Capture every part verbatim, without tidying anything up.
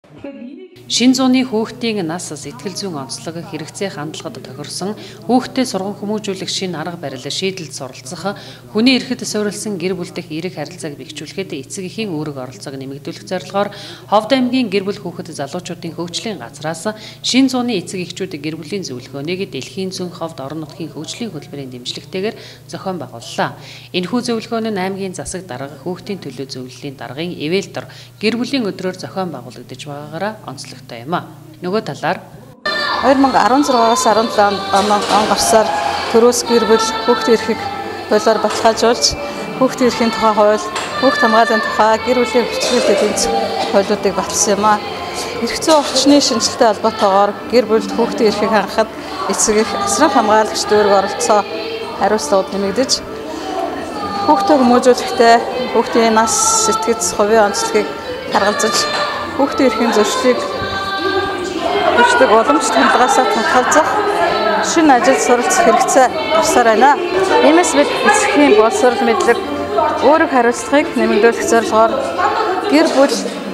Шинэ зууны хүүхдийн нас сэтгэл зүйн онцлог хэрэгцээ хандлагад тохирсон хүүхдэд сурган хүмүүжүүлэх шинэ арга барил шийдэлд суралцах хүний эрхэд суурилсан гэр бүл дэх эерэг харилцааг бэхжүүлэхэд эцэг эхийн үүрэг оролцоог нэмэгдүүлэх зорилгоор Ховд аймгийн гэр бүл хүүхэд залуучуудын хөгжлийн газраас шинэ зууны эцэг эхчүүд гэр бүлийн зөвлөгөөнийг дэлхийн зүүн Ховд орон нутгийн хөгжлийн хөтөлбөрийн дэмжлэгтэйгээр зохион байгууллаа. Энэхүү зөвлөгөө нь аймгийн засаг дарга хүүхдийн төлөө зөвлөлийн даргын эвэлтор гэр бүлийн өдрөөр зохион байгуулагдаж байгаагаараа онцлогтой юм а. Нөгөө талаар две тысячи десять-аас две тысячи десятсад он гарсаар төрөөс гэр бүл хүүхдийн эрхийг хуулиар баталгаажуулж хүүхдийн эрхийн тухай хууль, хүүхд хамгааллын тухай, гэр бүлийн хүчирхийлэлтэй тэмцэх хуулиудыг баталсан юм а. Эрх зүйн орчны шинжилгээтэй холбоотойгоор гэр бүлд хүүхдийн эрхийг хангахад эцэг эх асрах хамгаалагч дүүрэг оролцоо хариуцлагууд нэмэгдэж хүүхдээ хүмүүжүүлэхдээ хүүхдийн нас, сэтгэц, хувийн онцлогийг харгалзаж хүүхдийн эрхийн зөрчлийг хүчдэг уламж тэмдгээс татгалзах шинэ ажил суралцах хэрэгцээ гарсаар байна. Иймээс бид эцгийн боловсрол мэдлэг өөрөг хариуцлагыг нэмэгдүүлэх зорилгоор гэр бүл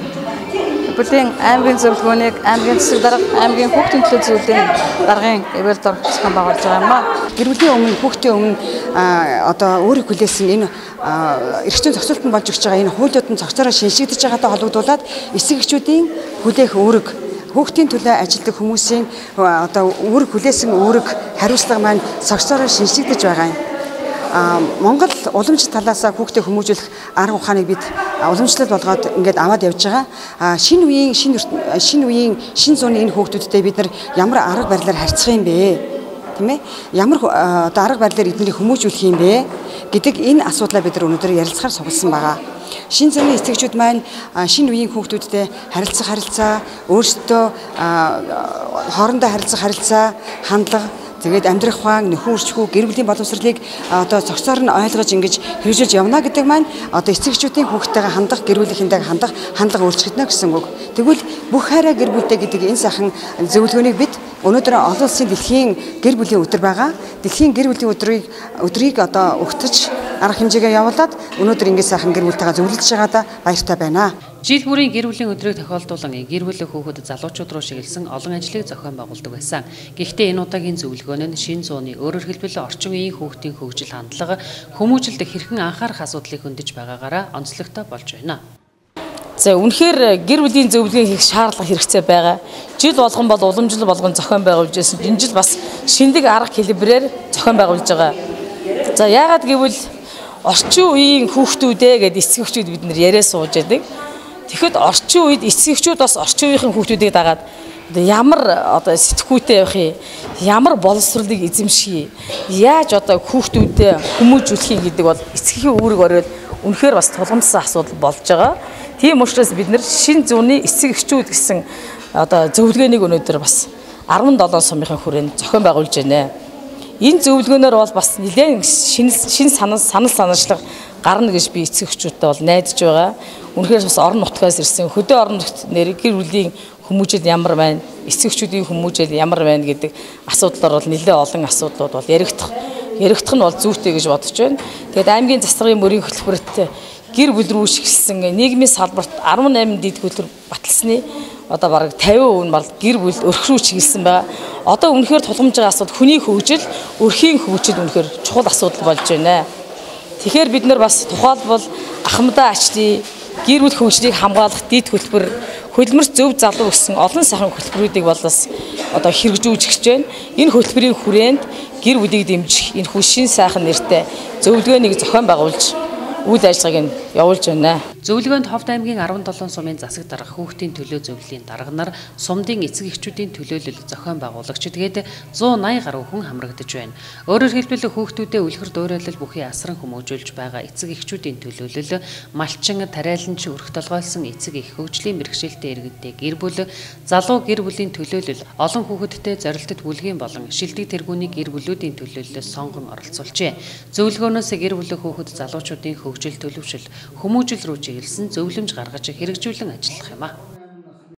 бүлийн аймгийн зөвлөгөөнийг аймгийн засаг дарга, аймгийн хүүхдийн төлөө зөвлөлийн даргын эвэлтор зохион байгуулж байгаа юм а. Гэр бүлийн өмнө хүүхдийн өмнө одоо өөрийг хүлээсэн энэ эрх зүйн зохицуултанд болж өгч байгаа энэ хуулиуд нь цогцороо шинжлэгдэж байгаатай холбогдуулаад эцэг эхчүүдийн хүлээх үүрэг хүүхдийн төлөө ажилладаг хүмүүсийн одоо үүрэг хүлээсэн үүрэг хариуцлага маань цогцороо шинжлэгдэж байгаа юм. Монгол уламж талаас хүүхдээ хүмүүжүүлэх арга ухааныг бид уламжлал болгоод ингээд аваад явж байгаа. Шинэ үеийн шинэ шинэ үеийн шинэ зууны энэ хүүхдүүдтэй бид нар ямар арга барилаар харьцах юм бэ? Тийм ээ? Ямар одоо арга барилаар эднийг хүмүүжүүлэх юм бэ гэдэг энэ асуудлаа бид нар өнөөдөр ярилцахаар сугалсан байгаа. Шинэ зууны эцэгчүүд маань шинэ үеийн хүүхдүүдтэй харилцах харилцаа, өөрсдөө хоорондоо харилцах харилцаа, хандлага, тэгээд амьдрах ухаан, нөхөн үрчхүү, гэр бүлийн боловсролыг одоо цогцоор нь ойлгож ингэж хэрэгжүүлж явна гэдэг маань одоо эцэгчүүдийн хүүхдтэйгээ хандах, гэр бүлийнхэндээ хандах, хандлага өөрчлөгдөнө гэсэн үг. Тэгвэл бүх хайраа гэр бүлтэй гэдэг энэ сайхан зөвлөгөөнийг бид өнөөдөр олон улсын дэлхийн гэр бүлийн өдөр байгаа. Дэлхийн гэр бүлийн өдрийг өдрийг одоо өгтөж арга хэмжээгээ явуулаад өнөөдөр ингэ сайхан гэр бүлтэйгээ зөвлөж байгаадаа баяртай байна. Жил бүрийн гэр бүлийн өдрийг тохиолдуулан гэр бүлийн хүүхэд залуучууд руу шигэлсэн олон ажлыг зохион байгуулдаг байсан. Гэхдээ энэ удаагийн зөвлөгөөн нь шинэ зууны өөрөөр хэлбэл орчин үеийн хүүхдийн хөгжил хандлага, хүмүүжилд хэрхэн анхаарах асуудлыг хөндөж байгаагаараа онцлогтой болж байна. За үнэхээр гэр бүлийн зөвлөгөө хийх шаардлага хэрэгцээ байгаа. Жил болгон бол уламжлал болгон зохион байгуулж байсан. Энэ жил бас шинэдэг арга хэлбэрээр зохион байгуулж байгаа. За яагаад гэвэл орчин үеийн хүүхдүүдээ гэдэг эцэг эхчүүд бид нар яриа сууж байдаг. Тэгэхэд орчин үед эцэг эхчүүд бас орчин үеийн хүүхдүүдийг дагаад ямар одоо сэтгхүүтэй явах юм, ямар боловсролыг эзэмших юм, яаж одоо хүүхдүүдэд хүмүүжүүлэх юм гэдэг бол эцгийн үүрэг ороод үнэхээр бас тулгамдсан асуудал болж байгаа. Тийм учраас бид нар шинэ зууны эцэг эхчүүд гэсэн одоо зөвлөгөөнийг өнөөдөр бас арван долоон сумынхаа хүрээнд зохион байгуулж байна. Энэ зөвлөгөөнөөр бол бас нэлээд шинэ шинэ санал санал санаачлага гарна гэж би эцэг эхчүүдтэй бол найдаж байгаа. Үнэхээр бас орон нутгаас ирсэн хөдөө орон нутгт нэр гэр бүлийн хүмүүжил ямар байна, эцэг эхчүүдийн хүмүүжил ямар байна гэдэг асуудлаар бол нэлээд олон асуудлууд бол яригдах яригдах нь бол зүйтэй гэж бодож байна. Тэгээд аймгийн засгийн мөрийн хөтөлбөрт гэр бүл рүү шиглэсэн нийгмийн салбарт арван найман дэд хөтөлбөр баталсны одоо бараг тавин хувь нь бол гэр бүл өрх рүү чиглэсэн байгаа. Одоо үнэхээр тулгамж байгаа асуудал хүний хөгжил, өрхийн хөгжил үнэхээр чухал асуудал болж байна. Тэгэхээр бид нар бас тухайлбал ахмадаа ачдын гэр бүл хөгжлийг хамгаалах дэд хөтөлбөр, хөдөлмөрт зөв залуу гэсэн олон сайхан хөтөлбөрүүдийг бол бас одоо хэрэгжүүлж гэж байна. Энэ хөтөлбөрийн хүрээнд гэр бүлийг дэмжих энэ хүү шин сайхан нэртэй зөвлөгөөнийг зохион байгуулж үйл ажиллагааг нь явуулж байна. Зөвлөгөөнд Ховд аймгийн арван долоон сумын засаг дарга хүүхдийн төлөө зөвлөлийн дарга нар сумдын эцэг эхчүүдийн төлөөлөл зохион байгуулагч тэгээд зуун наян гаруй хүн хамрагдаж байна. Өөрөөр хэлбэл хүүхдүүдэд үлгэр дуурайлал бүхий асран хүмүүжүүлж байгаа эцэг эхчүүдийн төлөөлөл малчин тариаланч өрх толгойлсон эцэг эх хөгжлийн мэргэжилтэд иргэдтэй гэр бүл залуу гэр бүлийн төлөөлөл олон хүүхэдтэй зорилтод бүлгийн болон шилдэг тэргүүний гэр бүлүүдийн төлөөллөс сонгон оролцуулжээ. Зөвлөгөөнөөс гэр бүлийн хүүхэд залуучуудын хөгжил төлөвшил хүмүүжил рүү чиглэсэн зөвлөмж гаргаж хэрэгжүүлэн ажиллах юм а.